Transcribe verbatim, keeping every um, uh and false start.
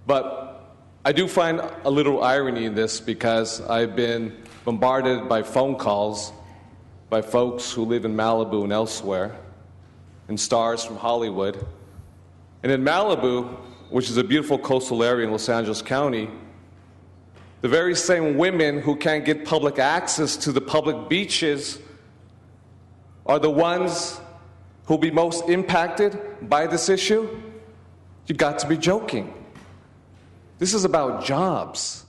But I do find a little irony in this because I've been bombarded by phone calls by folks who live in Malibu and elsewhere, and stars from Hollywood. And in Malibu, which is a beautiful coastal area in Los Angeles County, the very same women who can't get public access to the public beaches are the ones who'll be most impacted by this issue? You got to be joking. This is about jobs.